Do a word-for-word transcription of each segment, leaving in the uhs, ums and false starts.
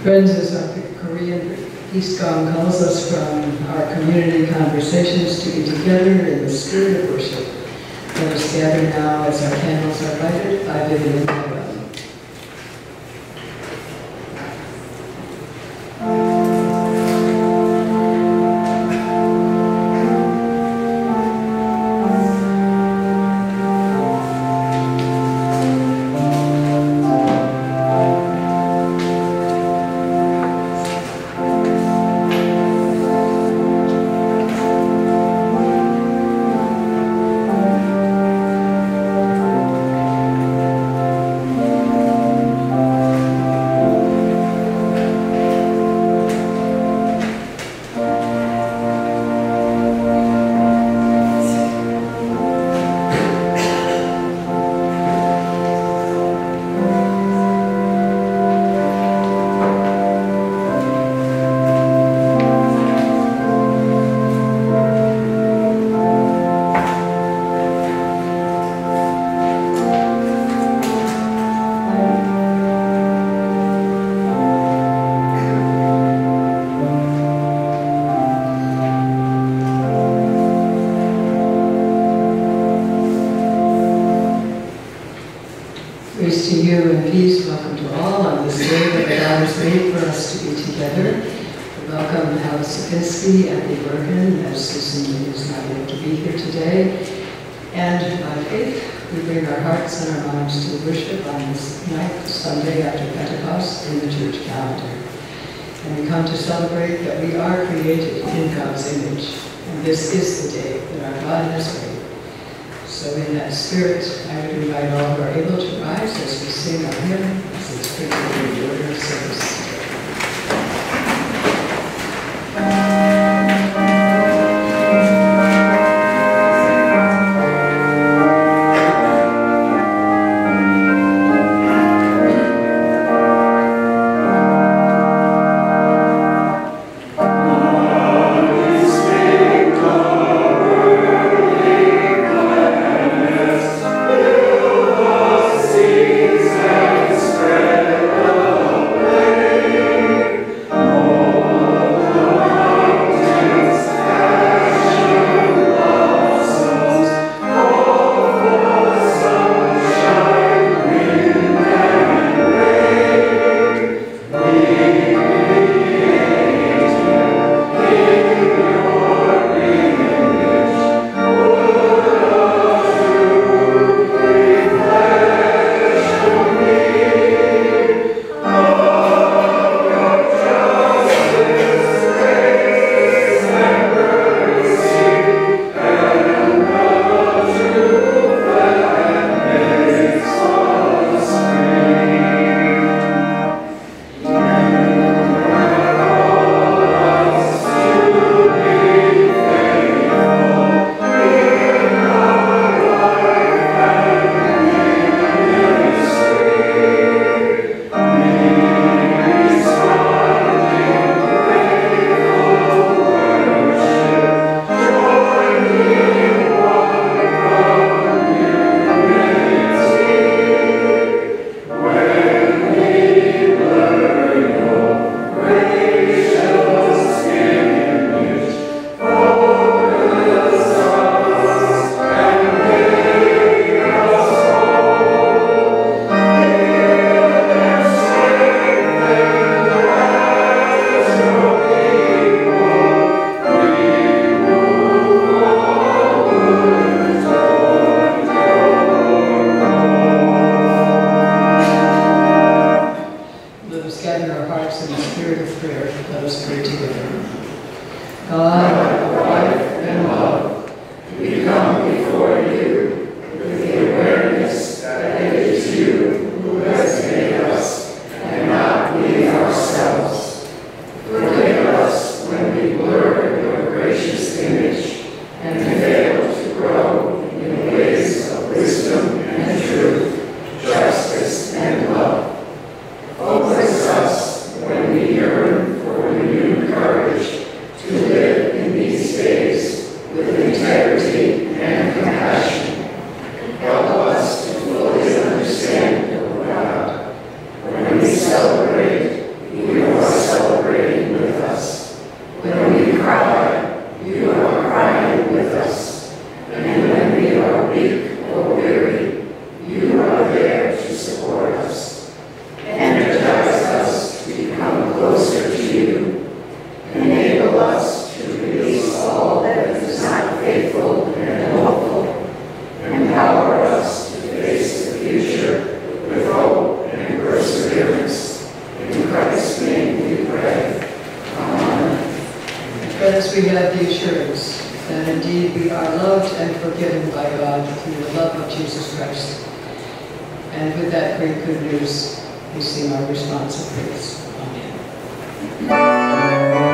Friends, as our Korean Peace Gong calls us from our community conversations to be together in the spirit of worship. Let us gather now as our candles are lighted by Vivian Noel. Grace to you and peace. Welcome to all on this day that God has made for us to be together. Welcome Alice Sapinski, Andy Bergen, as Susan is not able to be here today. And by faith, we bring our hearts and our minds to worship on this ninth Sunday after Pentecost in the church calendar. And we come to celebrate that we are created in God's image. And this is the day that our God has made. So in that spirit, I would invite all who are able to rise as we sing our hymn, as it's printed in the order of service. To live in these days with integrity and compassion. Yes, we have the assurance that indeed we are loved and forgiven by God through the love of Jesus Christ. And with that great good news, we sing our response of praise. Amen.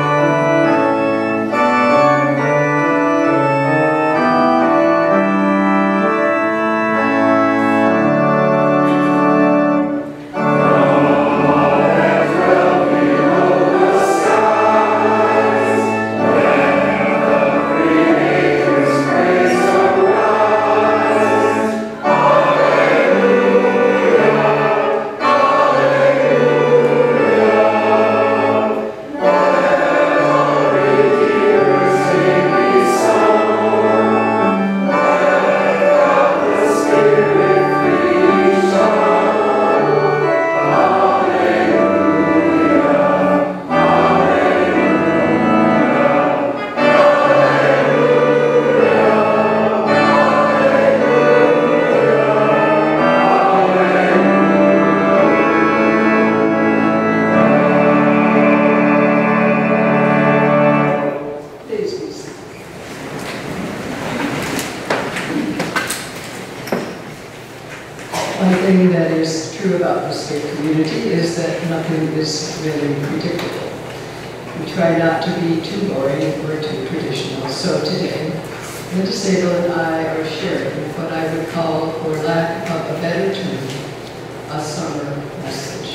One thing that is true about this great community is that nothing is really predictable. We try not to be too boring or too traditional. So today, Linda Sable and I are sharing what I would call, for lack of a better term, a summer message.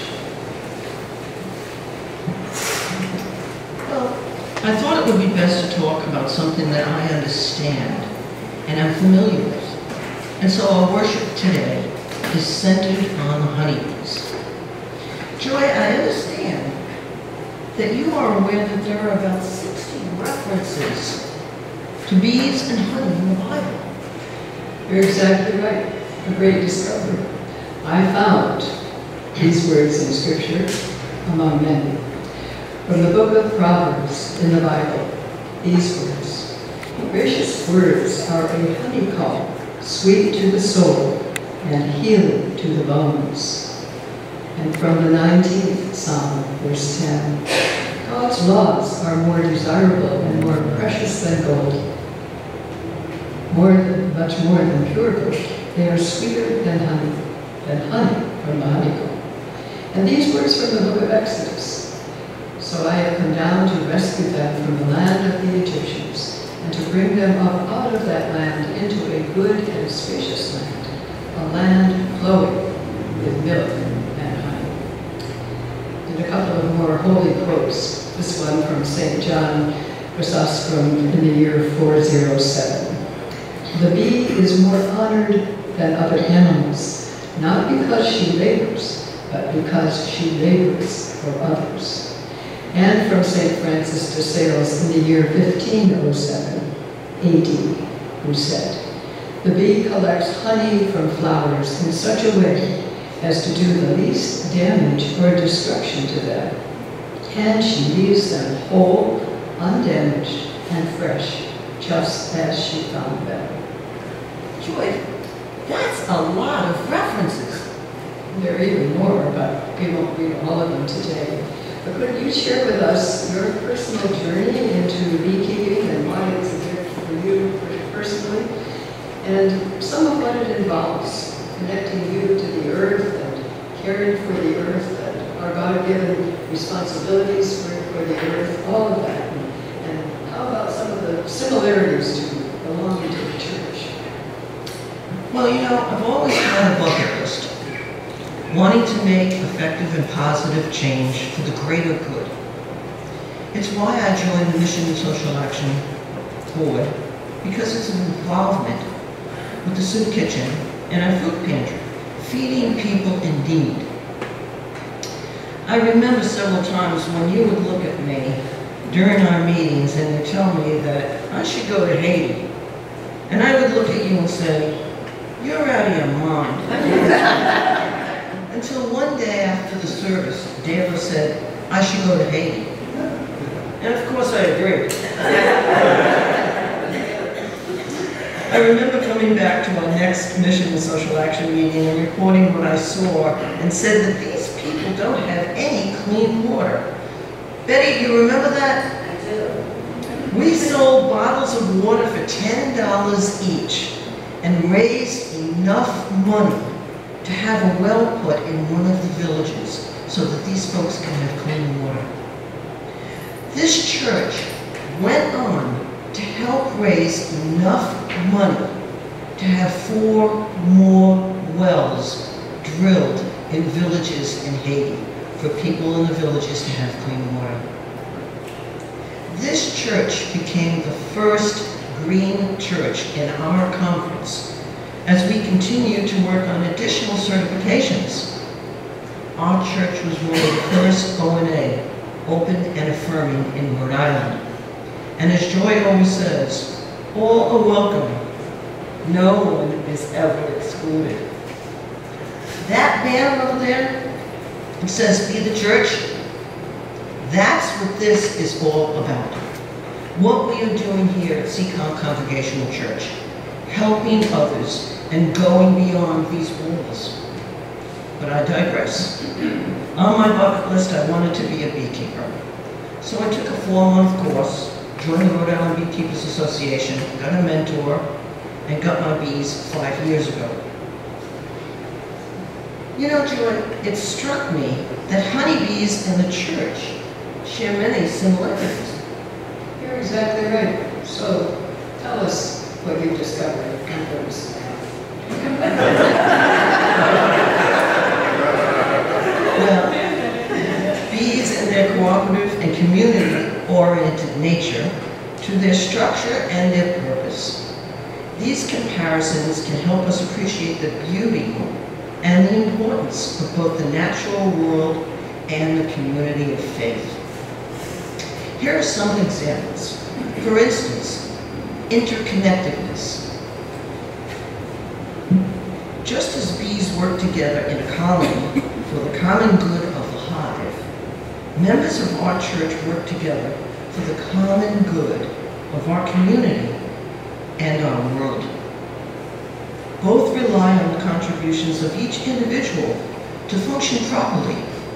Well, I thought it would be best to talk about something that I understand and I'm familiar with. And so our worship today is centered on honeybees. Joy, I understand that you are aware that there are about sixty references to bees and honey in the Bible. You're exactly right. A great discovery. I found these words in Scripture among many. From the book of Proverbs in the Bible, these words: gracious words are a honeycomb, sweet to the soul and healing to the bones. And from the nineteenth Psalm, verse ten, God's laws are more desirable and more precious than gold, more than, much more than pure gold. They are sweeter than honey, than honey from the honeycomb. And these words from the book of Exodus. So I have come down to rescue them from the land of the Egyptians, and to bring them up out of that land into a good and spacious land, a land flowing with milk and honey. And a couple of more holy quotes. This one from Saint John Chrysostom in the year four oh seven. The bee is more honored than other animals, not because she labors, but because she labors for others. And from Saint Francis de Sales in the year fifteen oh seven A D, who said, the bee collects honey from flowers in such a way as to do the least damage or destruction to them, and she leaves them whole, undamaged, and fresh, just as she found them. Joy, that's a lot of references. There are even more, but we won't read all of them today. But could you share with us your personal journey into beekeeping and why it's a gift for you personally, and some of what it involves, connecting you to the earth and caring for the earth and our God-given responsibilities for, for the earth, all of that. And, and how about some of the similarities to belonging to the church? Well, you know, I've always had a bucket list, wanting to make effective and positive change for the greater good. It's why I joined the Mission and Social Action Board, because it's an involvement with the soup kitchen and our food pantry, feeding people in need. I remember several times when you would look at me during our meetings and you'd tell me that I should go to Haiti. And I would look at you and say, you're out of your mind. Until one day after the service, Deva said, I should go to Haiti. And of course I agreed. I remember coming back to our next Mission and Social Action meeting and reporting what I saw and said that these people don't have any clean water. Betty, you remember that? I do. We sold bottles of water for ten dollars each and raised enough money to have a well put in one of the villages so that these folks can have clean water. This church went on to help raise enough money to have four more wells drilled in villages in Haiti for people in the villages to have clean water. This church became the first green church in our conference as we continue to work on additional certifications. Our church was one of the first O N A, open and affirming, in Rhode Island. And as Joy always says, all are welcome. No one is ever excluded. That banner over there, it says, "Be the church." That's what this is all about. What we are doing here at Seacon Congregational Church, helping others and going beyond these walls. But I digress. On my bucket list, I wanted to be a beekeeper. So I took a four-month course, joined the Rhode Island Beekeepers Association, got a mentor, and got my bees five years ago. You know, Joy, it struck me that honeybees and the church share many similarities. You're exactly right. So tell us what you've discovered on purpose. Well, bees and their cooperative and community-oriented nature to their structure and their purpose. These comparisons can help us appreciate the beauty and the importance of both the natural world and the community of faith. Here are some examples. For instance, interconnectedness. Just as bees work together in a colony for the common good of the hive, members of our church work together for the common good of our community and our world. Both rely on the contributions of each individual to function properly.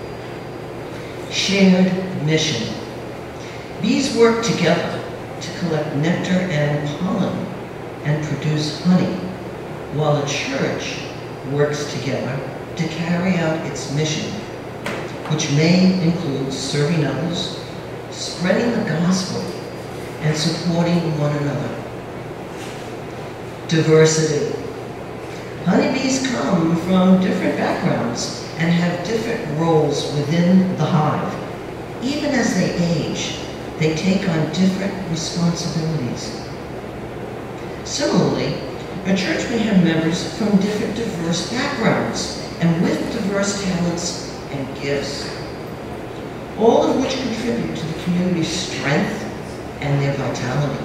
Shared mission. Bees work together to collect nectar and pollen and produce honey, while a church works together to carry out its mission, which may include serving others, spreading the gospel, and supporting one another. Diversity. Honeybees come from different backgrounds and have different roles within the hive. Even as they age, they take on different responsibilities. Similarly, a church may have members from different diverse backgrounds and with diverse talents and gifts, all of which contribute to the community's strength and their vitality.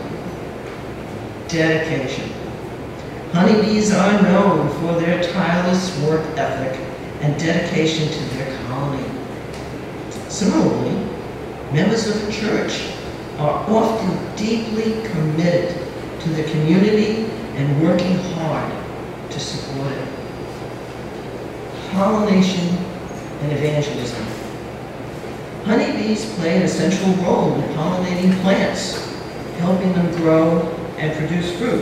Dedication. Honeybees are known for their tireless work ethic and dedication to their colony. Similarly, members of the church are often deeply committed to the community and working hard to support it. Pollination and evangelism. Honeybees play an essential role in pollinating plants, helping them grow and produce fruit.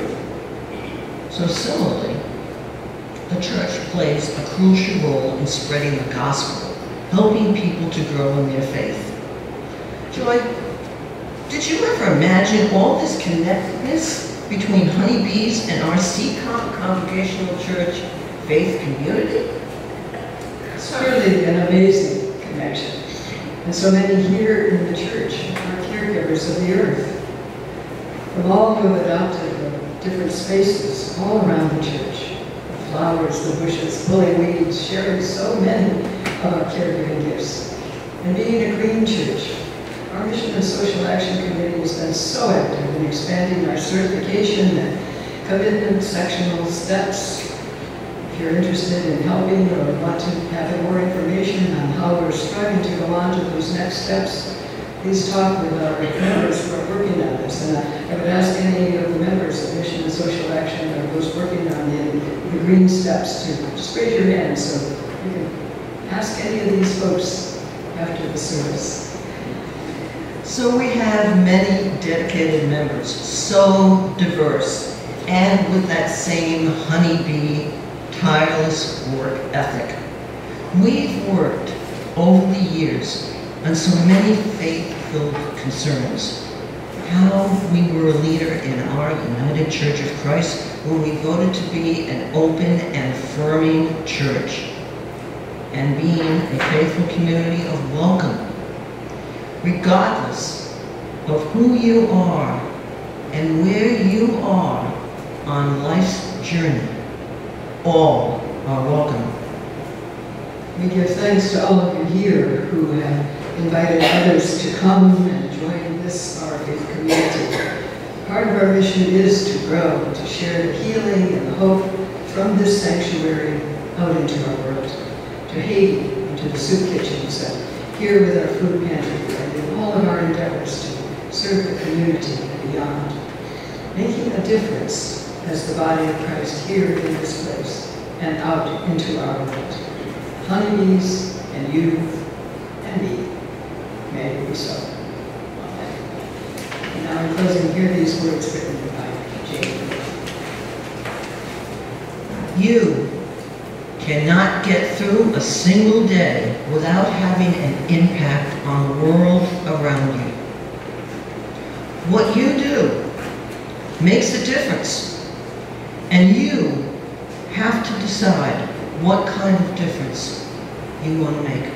So similarly, the church plays a crucial role in spreading the gospel, helping people to grow in their faith. Joy, did you ever imagine all this connectedness between honeybees and our Seacon Congregational Church faith community? It's really an amazing connection. And so many here in the church are caregivers of the earth. From all who have adopted the different spaces all around the church. The flowers, the bushes, pulling weeds, sharing so many of our caregiving gifts. And being a green church, our Mission and Social Action Committee has been so active in expanding our certification and commitment sectional steps. If you're interested in helping or want to have more information on how we're striving to go on to those next steps, please talk with our members who are working on this. And I would ask any of the members of Mission and Social Action or those working on the, the green steps to just raise your hand so you can ask any of these folks after the service. So we have many dedicated members, so diverse, and with that same honeybee, tireless work ethic. We've worked over the years on so many faith-filled concerns. How we were a leader in our United Church of Christ when we voted to be an open and affirming church, and being a faithful community of welcome. Regardless of who you are and where you are on life's journey, all are welcome. We give thanks to all of you here who have invited others to come and join this, our faith community. Part of our mission is to grow, to share the healing and the hope from this sanctuary out into our world, to Haiti, into the soup kitchens, and here with our food pantry, and in all of our endeavors to serve the community and beyond, making a difference as the body of Christ here in this place and out into our world. Honeybees and you and me, may it be so. Amen. And now in closing, hear these words written by Jane. You cannot get through a single day without having an impact on the world around you. What you do makes a difference, and you have to decide what kind of difference you want to make.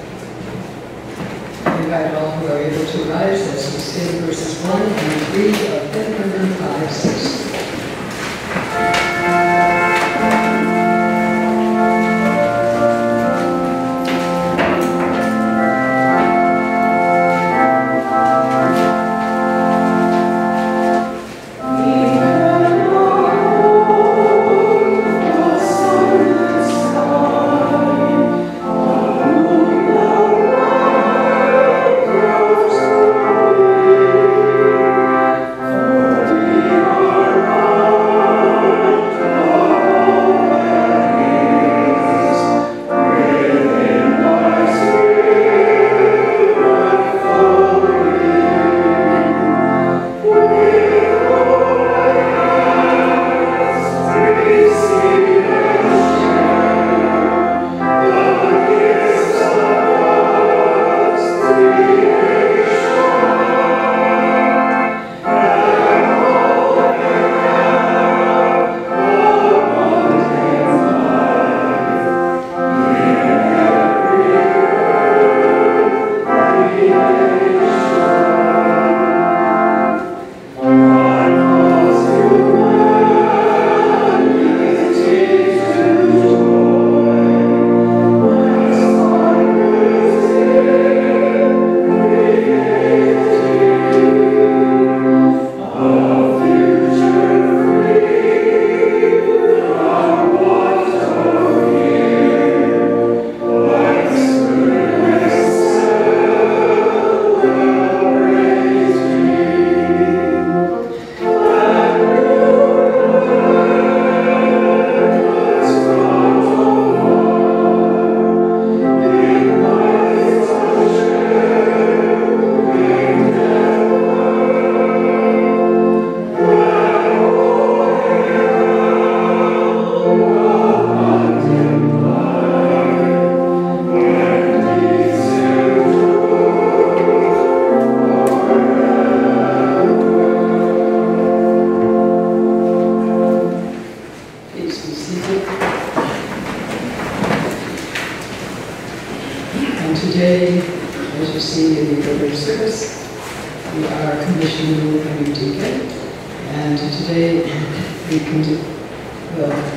I invite all who are able to rise as we sing verses one and three of hymn number five six. And today, as you see in the early service, we are commissioning a new deacon. And today we can do, well,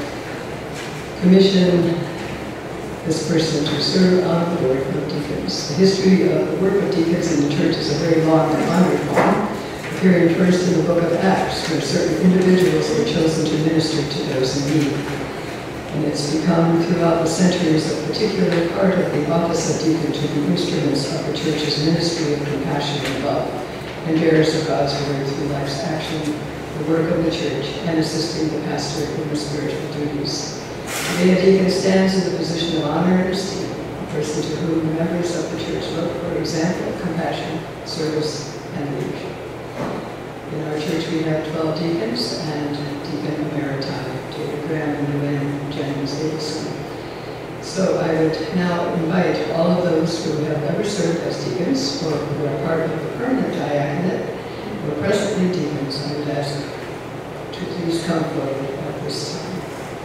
commission this person to serve on the board of deacons. The history of the work of deacons in the church is a very long and honored one, appearing first in the book of Acts, where certain individuals were chosen to minister to those in need. And it's become throughout the centuries a particular part of the office of deacon to be instruments of the church's ministry of compassion and love, and bearers of God's word through life's action, the work of the church, and assisting the pastor in the spiritual duties. Today, a deacon stands in the position of honor and esteem, a person to whom the members of the church look for example of compassion, service and leadership. In our church, we have twelve deacons and Deacon Emeriti, David Graham and Luann Jennings Davidson. So I would now invite all of those who have ever served as deacons or who are part of the permanent diaconate or presently deacons, I would ask to please come forward at this time.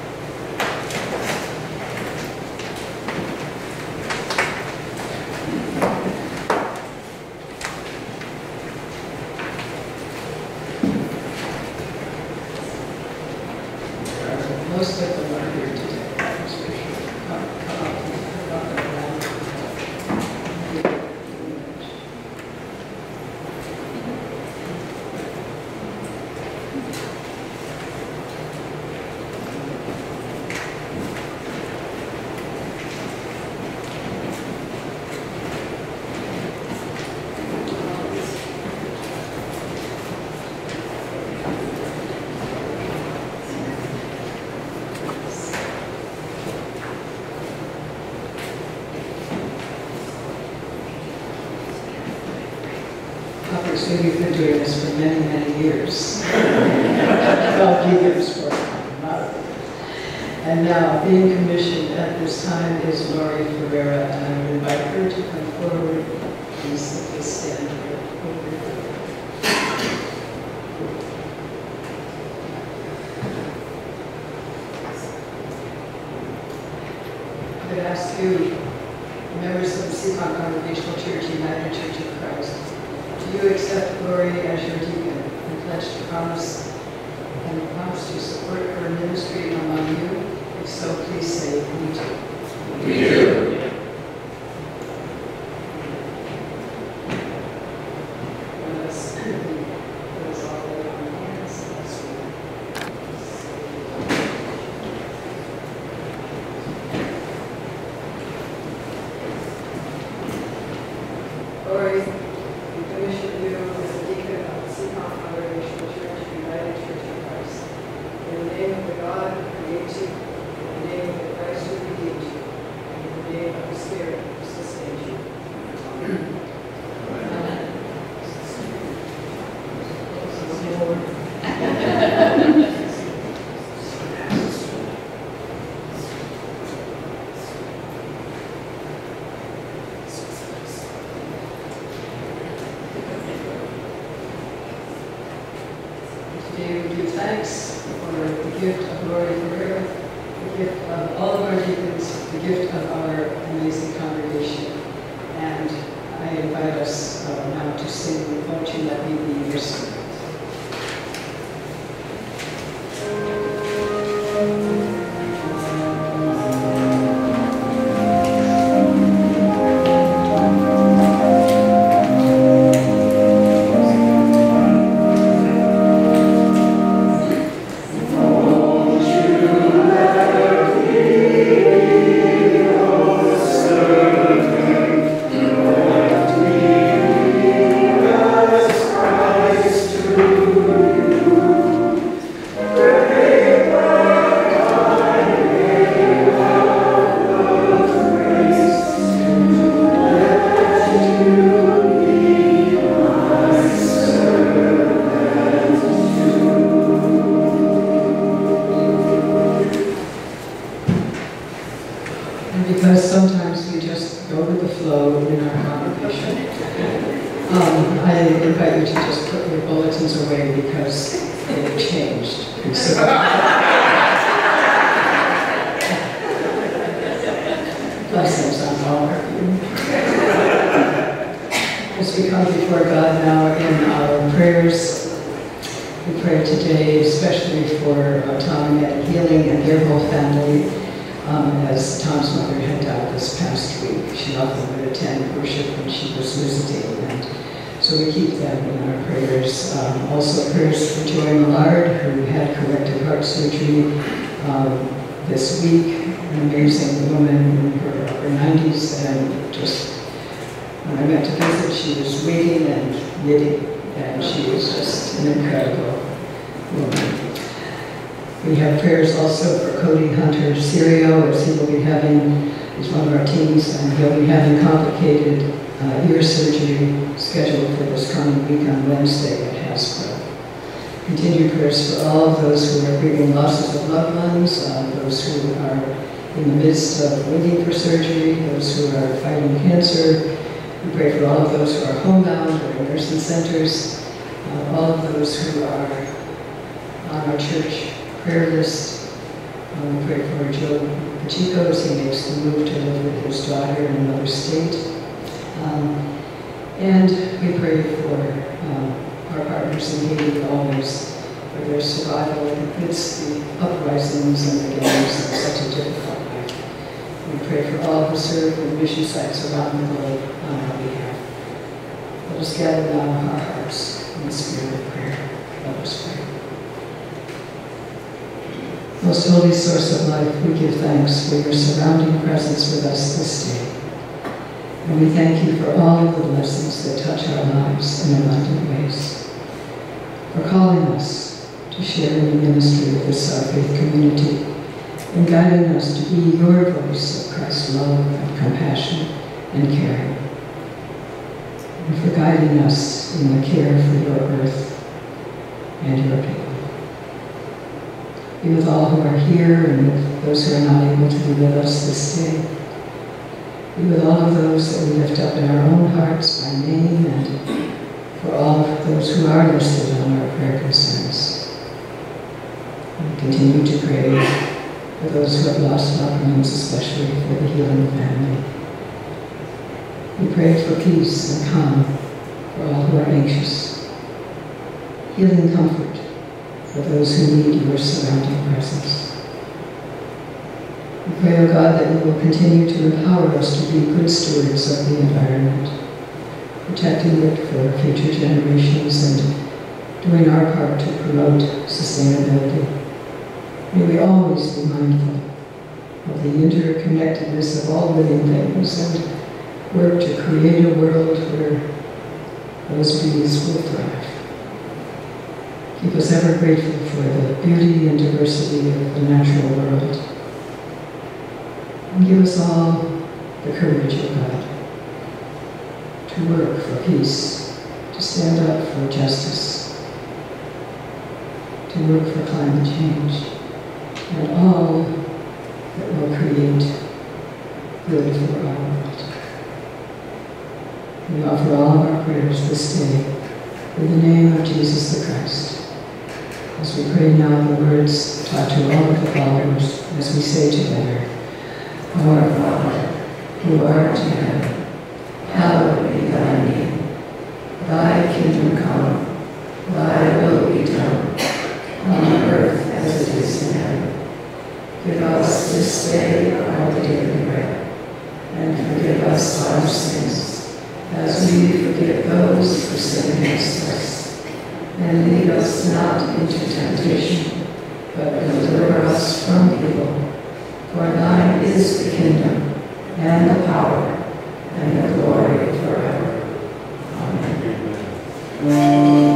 Most of them are here today. Come, come up and walk around. So you've been doing this for many, many years. twelve deacons for not And now, being commissioned at this time is Lori Ferreira, and I would invite her to come forward. Please simply stand here. I would ask you, members of the Seapont Congregational Church, United Church of Christ, do you accept Lori as your deacon and pledge to promise and promise to support her ministry among you? If so, please say, we do. We do. Let us, let us all lay on our hands. Let's read. Lori, commission you as a deacon of the Seapont Congregational Church, United Church of Christ. In the name of the God who creates you, in the name of the Christ who redeems you, and in the name of the Spirit who sustains you. Amen. Today we give thanks for the gift of Lori Ferreira, the gift of all of our deacons, the gift of our amazing congregation. And I invite us uh, now to sing, Won't You Let Me Be Your Servant. Because sometimes we just go with the flow in our congregation. Um, I invite you to just put your bulletins away because they've changed. So, blessings on all of you. As we come before God now in our prayers, we pray today especially for uh, Tom and Matt Healing and their whole family. Um, as Tom's mother had died this past week. She often would attend worship when she was visiting, and so we keep them in our prayers. Um, also prayers for Joy Millard, who had corrective heart surgery um, this week. An amazing woman in her upper nineties, and just, when I went to visit, she was reading and knitting, and she was just an incredible woman. We have prayers also for Cody Hunter Serio, as he will be having He's one of our teams, and he'll be having complicated uh, ear surgery scheduled for this coming week on Wednesday at Hasbro. Continued prayers for all of those who are grieving losses of loved ones, uh, those who are in the midst of waiting for surgery, those who are fighting cancer. We pray for all of those who are homebound or in nursing centers, uh, all of those who are on our church prayer list. Uh, we pray for Joe Pacheco as he makes the move to live with his daughter in another state. Um, and we pray for uh, our partners in Haiti always, for their survival amidst the uprisings and the games of such a difficult life. We pray for all who serve in mission sites around the globe on our behalf. Let us gather now our hearts in the spirit of prayer. Let us pray. Most holy source of life, we give thanks for your surrounding presence with us this day. And we thank you for all of the blessings that touch our lives in abundant ways. For calling us to share in the ministry of this our faith community, and guiding us to be your voice of Christ's love and compassion and caring. And for guiding us in the care for your earth and your people. Be with all who are here and with those who are not able to be with us this day. Be with all of those that we lift up in our own hearts by name, and for all of those who are listed on our prayer concerns. We continue to pray for those who have lost loved ones, especially for the healing family. We pray for peace and calm for all who are anxious. Healing comfort for those who need your surrounding presence. We pray, O God, that you will continue to empower us to be good stewards of the environment, protecting it for future generations and doing our part to promote sustainability. May we always be mindful of the interconnectedness of all living things and work to create a world where those beings will thrive. Keep us ever grateful for the beauty and diversity of the natural world. And give us all the courage of God to work for peace, to stand up for justice, to work for climate change, and all that will create good for our world. We offer all of our prayers this day in the name of Jesus the Christ. As we pray now the words taught to all of the followers, as we say together, Our Father, who art in heaven, hallowed be thy name. Thy kingdom come, thy will be done, on earth as it is in heaven. Give us this day our daily bread, and forgive us our sins, as we forgive those who sin against us. And lead us not into temptation, but deliver us from evil. For thine is the kingdom, and the power, and the glory forever. Amen.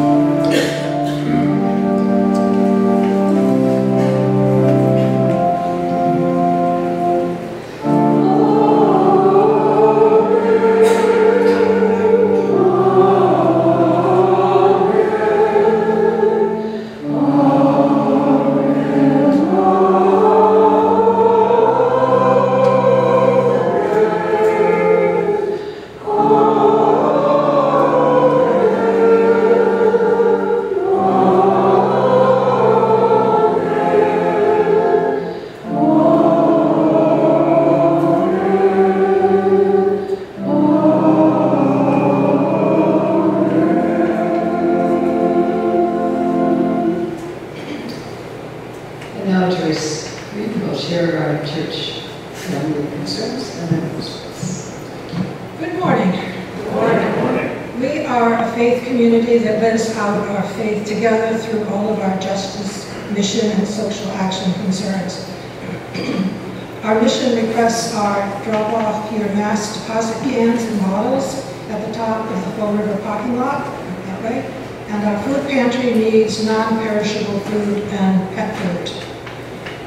Together through all of our justice, mission, and social action concerns. Our mission requests are drop off your mass deposit cans and bottles at the top of the Fall River parking lot, that way, and our food pantry needs non-perishable food and pet food.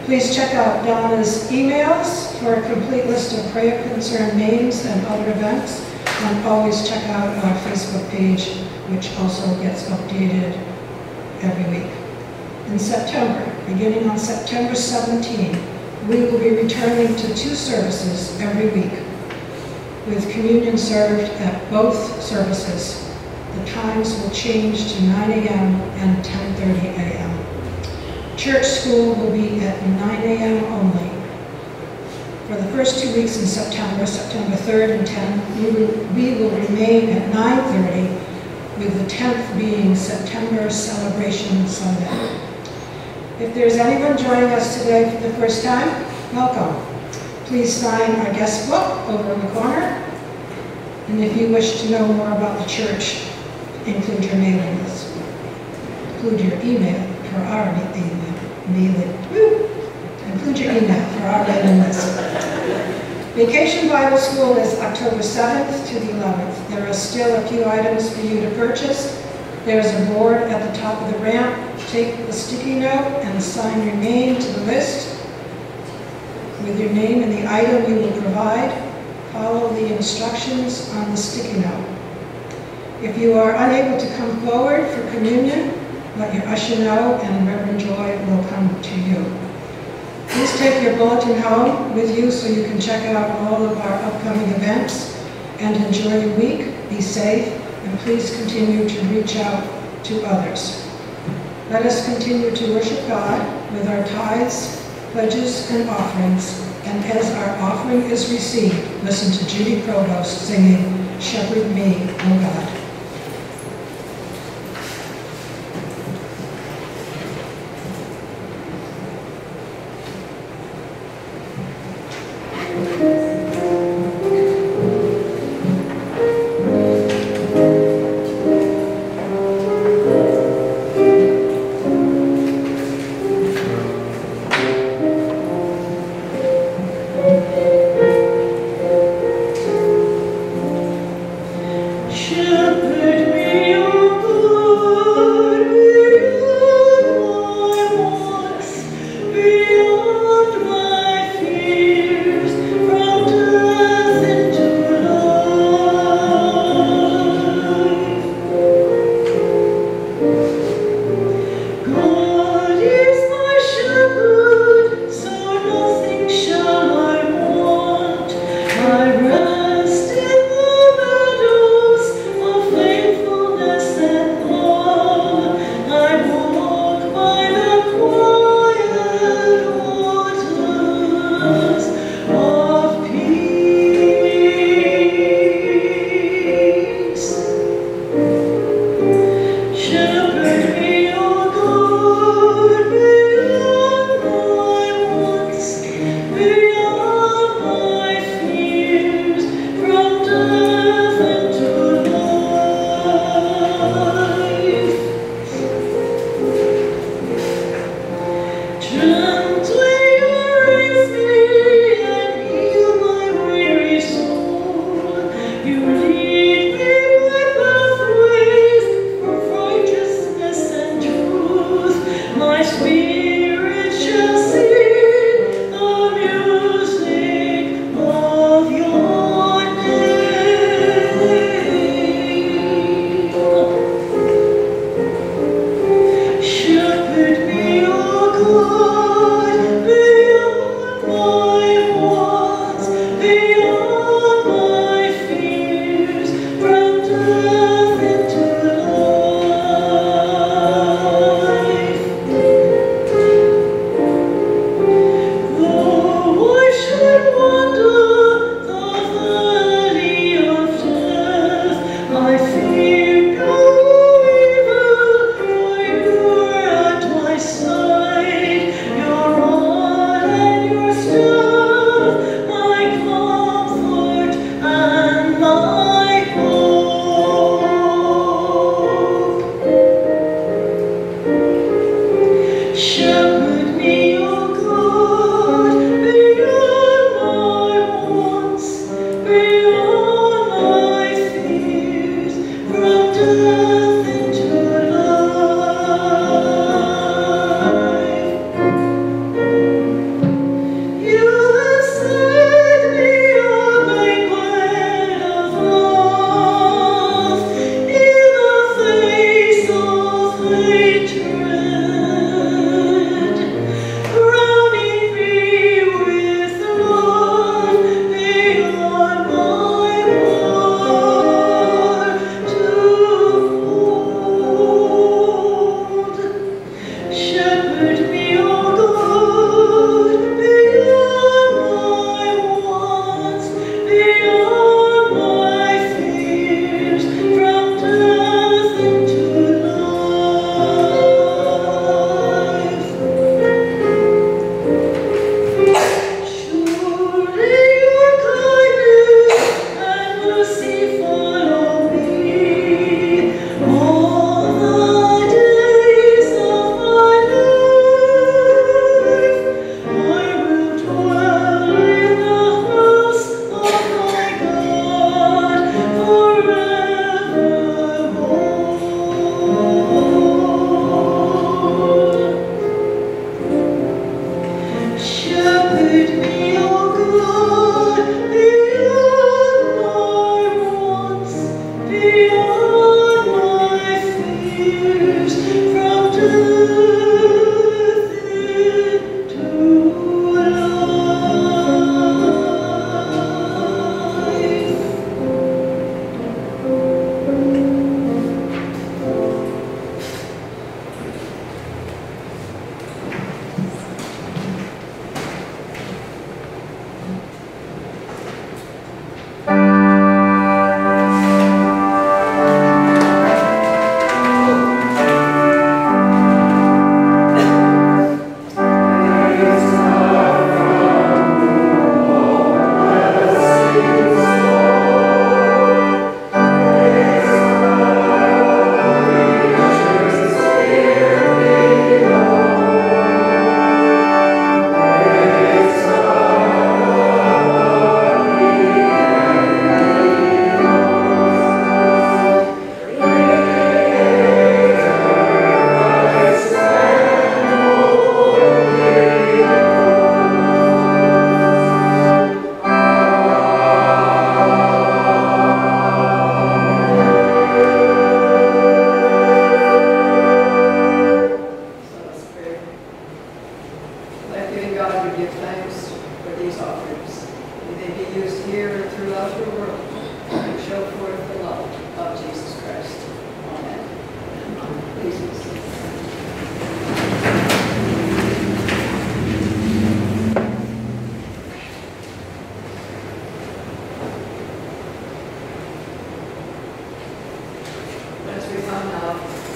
Please check out Donna's emails for a complete list of prayer concern names and other events. And always check out our Facebook page, which also gets updated every week. In September, beginning on September seventeenth, we will be returning to two services every week, with communion served at both services. The times will change to nine A M and ten thirty A M Church school will be at nine A M only. For the first two weeks in September, September third and tenth, we will, we will remain at nine thirty, with the tenth being September Celebration Sunday. If there's anyone joining us today for the first time, welcome. Please sign our guest book over in the corner. And if you wish to know more about the church, include your mailing list. Include your email for our email. Mailing. Woo! Include your email for our mailing list. Vacation Bible School is October seventh to the eleventh. There are still a few items for you to purchase. There is a board at the top of the ramp. Take the sticky note and sign your name to the list. With your name and the item you will provide, follow the instructions on the sticky note. If you are unable to come forward for communion, let your usher know and Reverend Joy will come to you. Please take your bulletin home with you so you can check out all of our upcoming events and enjoy your week. Be safe, and please continue to reach out to others. Let us continue to worship God with our tithes, pledges, and offerings. And as our offering is received, listen to Judy Provost singing, "Shepherd Me, O God." Shepherd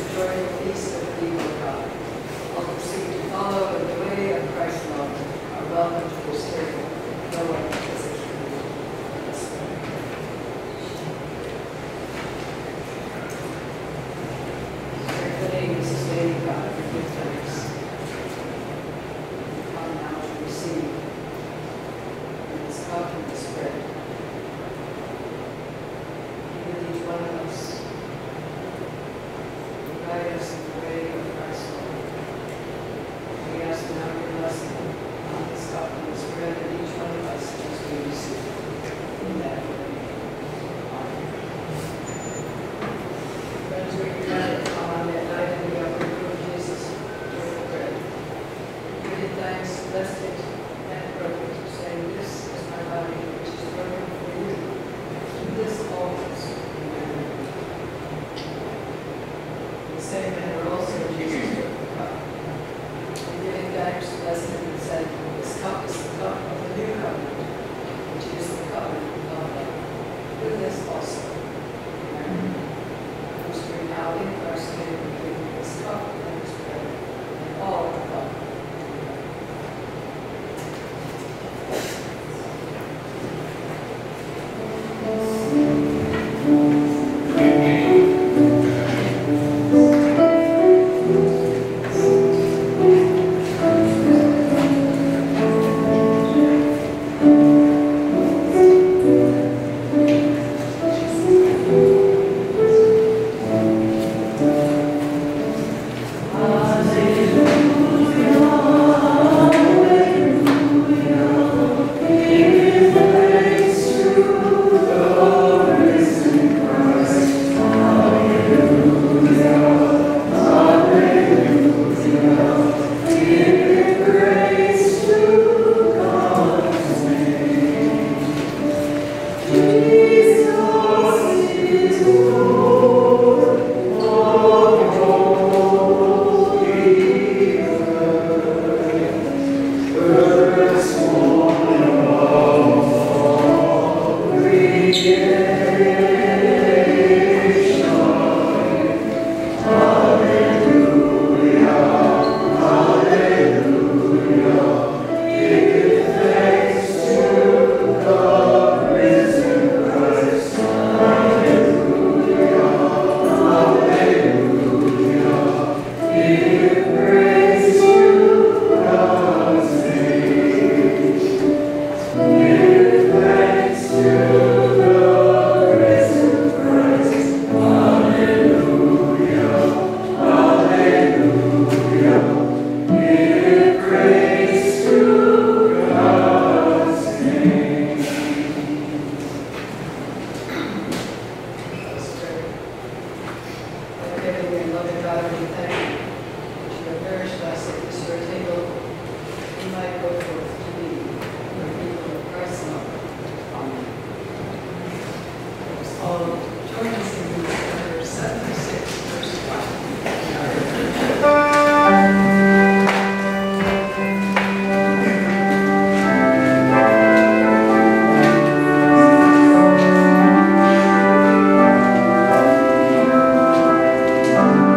joyful feast of the people of God. All who seek to follow in the way of Christ's love are welcome to this table. No one is excluded. Let's pray. Strengthening and sustaining God, we give thanks. We come now to receive this cup and this bread. Be with each one of us. Guide us in the way of Christ's love. We ask now your blessing on this cup and this bread and each one of us as we receive it. In that way. Amen. Friends, we united on that night in the upper room of Jesus with the bread. We give thanks, blessed it, and broke it, saying, "This is my body, which is broken for you. Do this always." Same manner also Jesus took the cup. And giving thanks, blessed it, and said, "This cup is the cup of the new covenant, which is the covenant of love. Do this also." Amen. Whose we now in Christ's name we drink this cup and this bread, and all of love.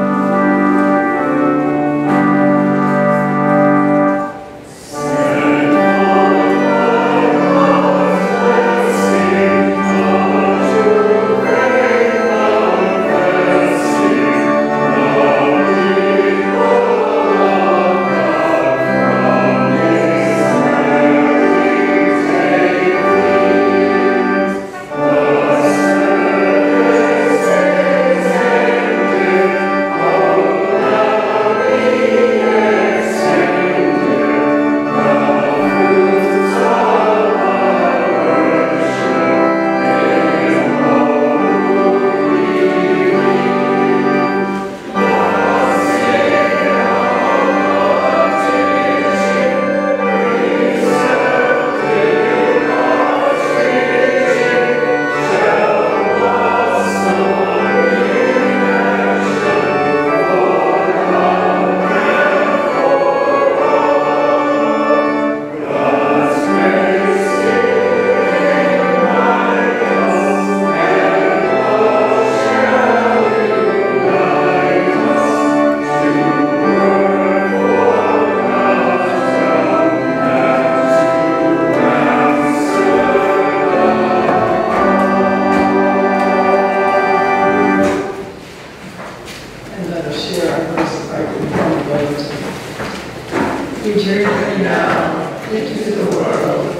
Thank journey now into the world